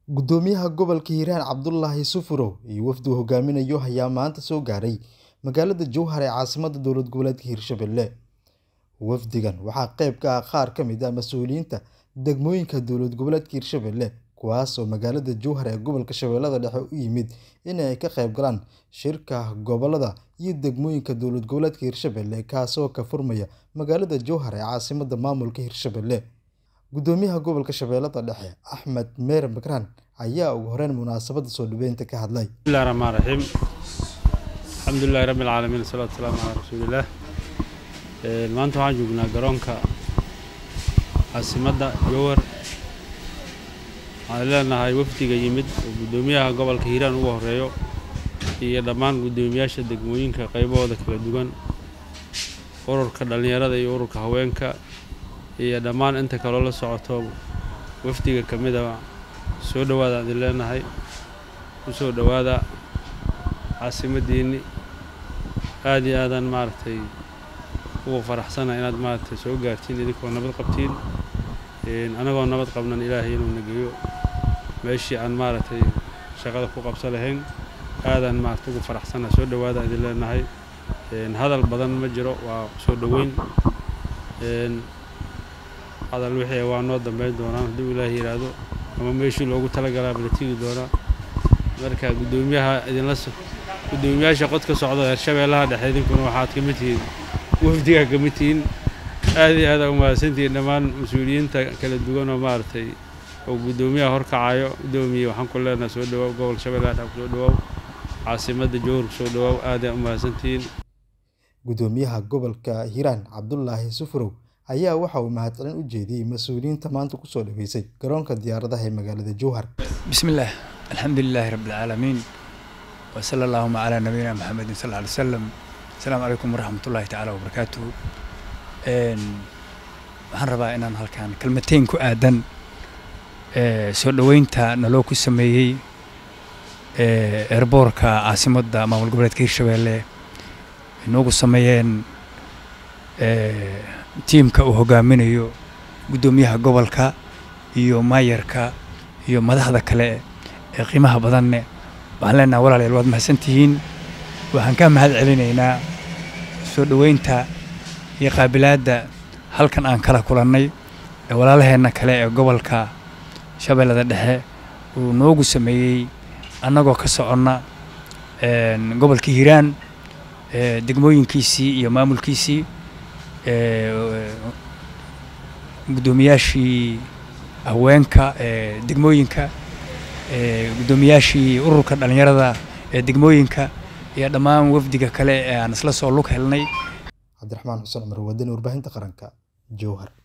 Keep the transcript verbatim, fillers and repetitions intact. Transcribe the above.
Gudoomiyaha gobolka Hiiraan Cabdullaahi Sufuro iyo wafdi uu hogaaminayo ayaa maanta soo gaaray magaalada Jowhar ee caasimadda dowlad goboleedka Hiirshabelle. Wafdigan waxaa qayb ka ah qaar ka mid ah mas'uuliyiinta degmooyinka dowlad goboleedka Hiirshabelle kuwaas oo magaalada Jowhar ee gobolka Shabeellada Dhexe u yimid in ay ka qayb galaan shirka gobolada iyo degmooyinka dowlad goboleedka Hiirshabelle kaas oo ka furmaya magaalada Jowhar ee caasimadda maamulka Hiirshabelle. Gudoomiyaha gobolka Shabeellada Dhexe Axmed Meher Makraan ayaa ugu horeyn munaasabadda soo dhaweynta ka hadlay. Bismillahir Rahmaanir Rahiim. Alxamdulillahi rabbil caalamiin salaatu wasalaamu calaa rasuulillah. Ee maanta waxaan joognaa garoonka caasimadda Jowhar. Waxaan leenahay wafdiga yimid oo gudoomiyaha gobolka Hiiraan ugu horeeyo iyo dhammaan gudoomiyaasha degmooyinka qaybahooda kala duwan, ururka dhalinyarada iyo ururka haweenka iyo dhammaan inta kale la socoto wafdiga kamid ah soo dhawaada aan leenahay u soo dhawaada caasimaddiini aad iyo aadan maartay ugu faraxsanahay inaad maartay soo gaartiin idinkoo nabad qabtiin een anagoo nabad qabnan Ilaahay inuu nageeyo meeshii aan maartay shaqada ku qabsan lahayn aadan maartay ugu faraxsanahay soo dhawaada aan leenahay een hadal badan ma jiro waa soo dhaweyn een هذا الوحي وانو دمبين doonaan hadii Ilaahay yiraahdo ama meeshii loogu tala galay balatiga doona marka gudoomiyaha idin la gudoomiyaasha qod ka socdo Hiirshabeellaha Dhexe idinkuna waxaad ka mid tihiin wafdiga ka mid tihiin aad iyo aad u mahadsantiin dhammaan mas'uuliyiinta kala duwan oo maartay oo gudoomiyaha horkacayo gudoomiyaha waxaan ku leenahay soo dhawaad gobolka Shabeellaha Dhexe soo dhawaad caasimadda Jowhar soo dhawaad aad u mahadsantiin. Gudoomiyaha gobolka Hiiraan Cabdullaahi Sufuro ayaa waxa uu mahadcelin u jeediyay mas'uuliyiinta maanta ku soo dhaweysay garoonka diyaaradaha ee magaalada Jowhar. Bismillah, alxamdulillahi rabbil caalamiin wa sallallahu ala nabiyina Muhammad sallallahu alayhi wasallam. Assalaamu alaykum wa rahmatullahi ta'ala wa barakaatuh. Een waxaan rabaa inaan halkaan kalmateen ku aadan ee soo dhaweynta naloo ku sameeyay ee airportka caasimadda maamul goboleedka Hiirshabelle inoogu sameeyeen ee tiimka uu hogaaminayo gudoomiyaha gobolka iyo maayarka iyo madaxda kale ee qiimaha badan waxaan leenahay walaalayaal waad mahadsantihiin waxaan ka mahad celinaynaa soo dhaweynta iyo qaabilaadda halkan aan kala kulannay ee walaalaheena kale ee gobolka Shabeellada Dhexe uu noogu sameeyay annagoo ka soconna een gobolka Hiiraan ee degmooyinkiisii iyo maamulkiisii gudoomiyaashii haweenka ee degmooyinka ee gudoomiyaashii ururka dhalinyarada ee degmooyinka iyo dhammaan wafdiga kale ee aan isla soo lug helnay. Cabdiraxmaan Xuseen Umar Wadani warbaahinta qaranka Jowhar.